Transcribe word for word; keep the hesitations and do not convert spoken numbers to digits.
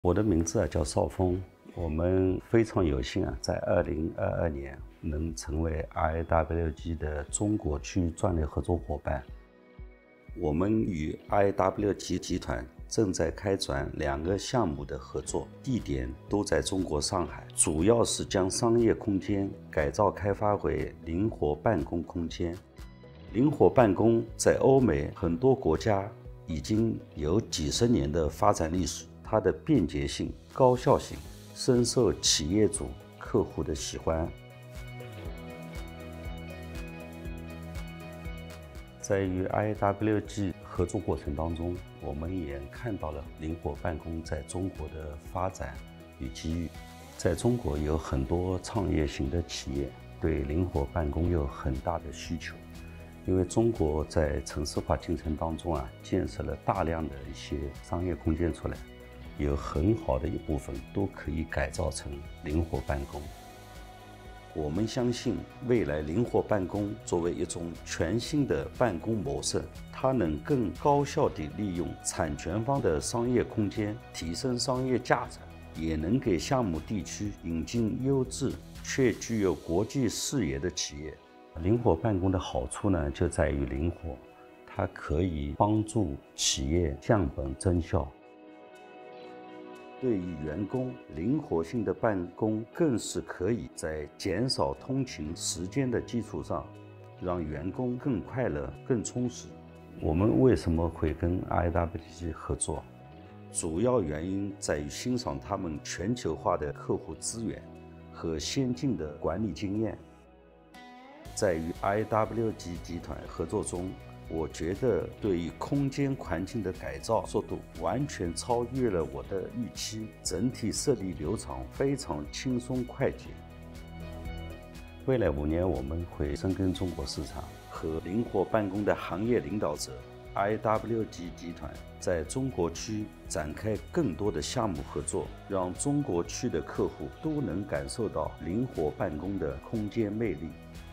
我的名字啊叫邵峰，我们非常有幸啊，在二零二二年能成为 I W G 的中国区战略合作伙伴。我们与 I W G 集团正在开展两个项目的合作，地点都在中国上海，主要是将商业空间改造开发为灵活办公空间。灵活办公在欧美很多国家已经有几十年的发展历史，它的便捷性、高效性深受企业主、客户的喜欢。在与 I W G 合作过程当中，我们也看到了灵活办公在中国的发展与机遇。在中国有很多创业型的企业对灵活办公有很大的需求，因为中国在城市化进程当中啊，建设了大量的一些商业空间出来，有很好的一部分都可以改造成灵活办公。我们相信，未来灵活办公作为一种全新的办公模式，它能更高效地利用产权方的商业空间，提升商业价值，也能给项目地区引进优质却具有国际视野的企业。灵活办公的好处呢，就在于灵活，它可以帮助企业降本增效。对于员工，灵活性的办公更是可以在减少通勤时间的基础上，让员工更快乐、更充实。我们为什么会跟 I W G 合作？主要原因在于欣赏他们全球化的客户资源和先进的管理经验。在与 I W G 集团合作中，我觉得对于空间环境的改造速度完全超越了我的预期，整体设计流程非常轻松快捷。未来五年，我们会深耕中国市场，和灵活办公的行业领导者 I W G 集团在中国区展开更多的项目合作，让中国区的客户都能感受到灵活办公的空间魅力。